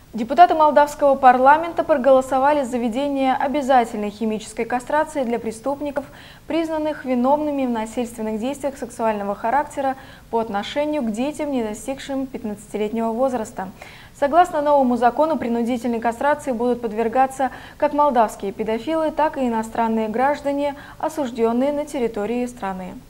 Депутаты молдавского парламента проголосовали за введение обязательной химической кастрации для преступников, признанных виновными в насильственных действиях сексуального характера по отношению к детям, не достигшим 15-летнего возраста. Согласно новому закону, принудительной кастрации будут подвергаться как молдавские педофилы, так и иностранные граждане, осужденные на территории страны.